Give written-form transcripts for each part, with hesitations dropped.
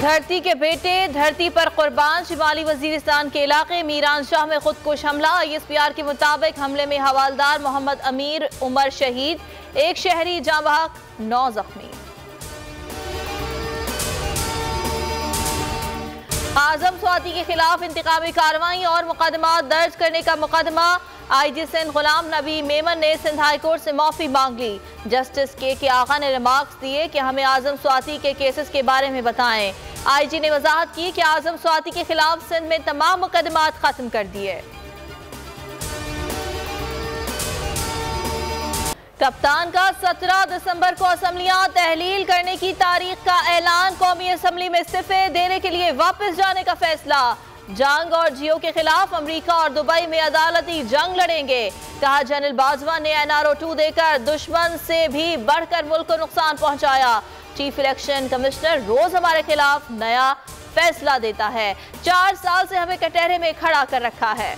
धरती के बेटे धरती पर कुर्बान। शिमाली वजीरिस्तान के इलाके मीरान शाह में खुदकुश हमला। ISPR के मुताबिक हमले में हवालदार मोहम्मद अमीर उमर शहीद, 1 शहरी जाँ बहक, 9 जख्मी। आजम स्वाति के खिलाफ इंतकामी कार्रवाई और मुकदमा दर्ज करने का मुकदमा। IG सिंध गुलाम नबी मेमन ने सिंध हाई कोर्ट से माफी मांग ली। जस्टिस के आगा ने रिमार्क्स दिए कि हमें आजम स्वाति के केसेस के बारे में बताएं। IG ने वजाहत की कि आजम स्वाति के खिलाफ सिंध में तमाम मुकदमात खत्म कर दिए। कप्तान का 17 दिसंबर को असम्बलियां तहलील करने की तारीख का ऐलान। कौमी असम्बली में इस्तीफे देने के लिए वापस जाने का फैसला। जंग और जियो के खिलाफ अमेरिका और दुबई में अदालती जंग लड़ेंगे। कहा जनरल बाजवा ने NRO 2 देकर दुश्मन से भी बढ़कर मुल्क को नुकसान पहुंचाया। चीफ इलेक्शन कमिश्नर रोज हमारे खिलाफ नया फैसला देता है। 4 साल से हमें कटहरे में खड़ा कर रखा है।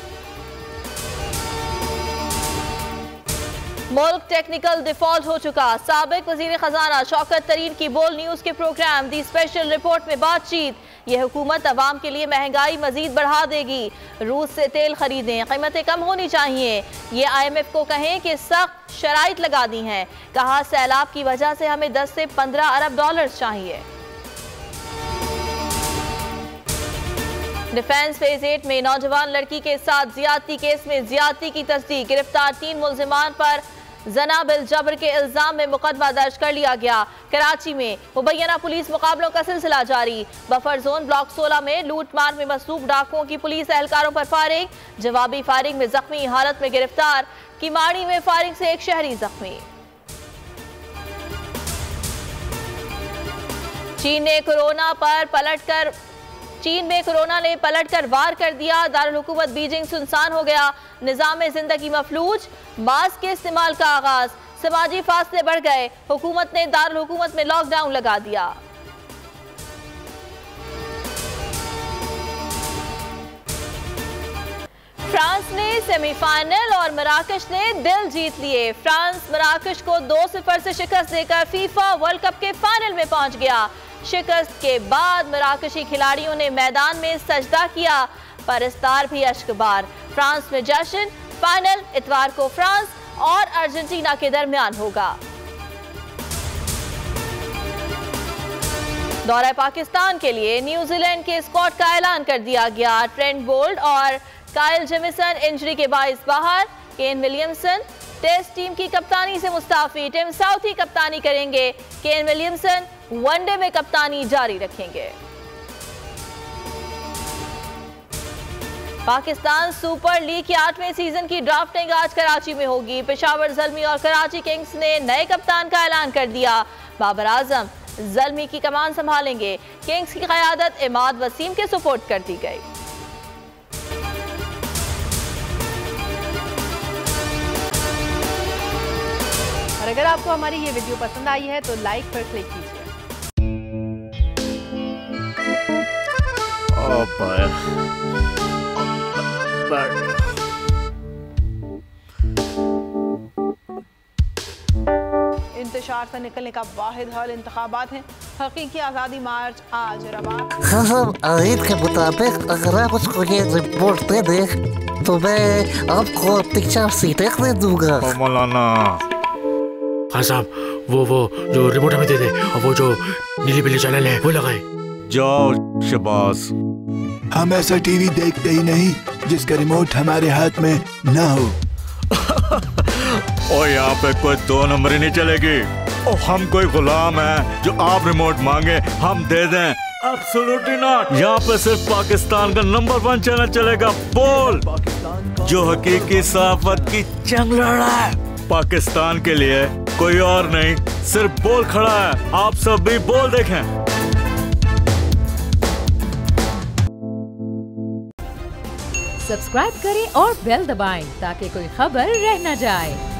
मुल्क टेक्निकल डिफॉल्ट हो चुका। साबिक वजीर खजाना शौकत तरीन की बोल न्यूज के प्रोग्राम दी स्पेशल रिपोर्ट में बातचीत। यह हुकूमत अवाम के लिए महंगाई मजीद बढ़ा देगी। रूस से तेल खरीदें, कीमतें कम होनी चाहिए। ये IMF को कहें कि सख्त शराइत लगा दी हैं। कहा सैलाब की वजह से हमें 10 से 15 अरब डॉलर चाहिए। डिफेंस फेज 8 में नौजवान लड़की के साथ ज्यादती केस में ज्यादती की तस्दीक। गिरफ्तार 3 मुलजिमान पर जना बिल जबर के इल्जाम में मुकदमा दर्ज कर लिया गया। कराची में मुबैना पुलिस मुकाबलों का सिलसिला जारी। बफर जोन ब्लॉक 16 में लूटमार में मसरूफ डाकुओं की पुलिस एहलकारों पर फायरिंग। जवाबी फायरिंग में जख्मी हालत में गिरफ्तार। किमाड़ी में फायरिंग से 1 शहरी जख्मी। चीन में कोरोना ने पलटकर वार कर दिया। दारुल हुकूमत बीजिंग सुनसान हो गया। निजाम जिंदगी मफलूज। मास्क के इस्तेमाल का आगाज। समाजी फासले बढ़ गए। हुकूमत ने दारुल हुकूमत में लॉकडाउन लगा दिया। फ्रांस ने सेमीफाइनल और मराकश ने दिल जीत लिए। फ्रांस मराकश को 2-0 से शिकस्त देकर फीफा वर्ल्ड कप के फाइनल में पहुंच गया। शिकस्त के बाद मराकशी खिलाड़ियों ने मैदान में सजदा किया। परस्तार भी अश्कबार। फ्रांस में जश्न। फाइनल इतवार को फ्रांस और अर्जेंटीना के दरमियान होगा। दौरा पाकिस्तान के लिए न्यूजीलैंड के स्क्वाड का ऐलान कर दिया गया। ट्रेंट बोल्ट और काइल जेमिसन इंजरी के बाइस बाहर। केन विलियमसन टेस्ट टीम की कप्तानी से मुस्ताफी। टिम साउथी कप्तानी करेंगे। केन विलियमसन वनडे में कप्तानी जारी रखेंगे। पाकिस्तान सुपर लीग के 8वें सीजन की ड्राफ्टिंग आज कराची में होगी। पेशावर ज़ल्मी और कराची किंग्स ने नए कप्तान का ऐलान कर दिया। बाबर आजम ज़ल्मी की कमान संभालेंगे। किंग्स की क़यादत इमाद वसीम के सुपुर्द कर दी गई। और अगर आपको हमारी ये वीडियो पसंद आई है तो लाइक पर क्लिक कीजिए। इंतशार से निकलने का वाहिद हल इंतखाबात हैं। हकीकी आज़ादी मार्च आज रवान। खबर आयद के मुताबिक अगर आप उसको ये रिपोर्ट दे दें तो मैं आपको 3-4 सीटें दे दूंगा। मौलाना हाँ साहब, वो जो रिमोट हमें दे दे और वो जो नीली पीली चैनल है वो लगाए। जाओ शबाज। हम ऐसा टीवी देखते ही नहीं जिसका रिमोट हमारे हाथ में ना हो। और यहाँ पे कोई 2 नंबर ही नहीं चलेगी। और हम कोई गुलाम है जो आप रिमोट मांगे हम दे दें? Absolutely not. यहाँ पे सिर्फ पाकिस्तान का नंबर 1 चैनल चलेगा, बोल, जो हकीकी सहाफत की जंग लड़ रहा है। पाकिस्तान के लिए कोई और नहीं, सिर्फ बोल खड़ा है। आप सब भी बोल देखें। सब्सक्राइब करें और बेल दबाएं ताकि कोई खबर रह न जाए।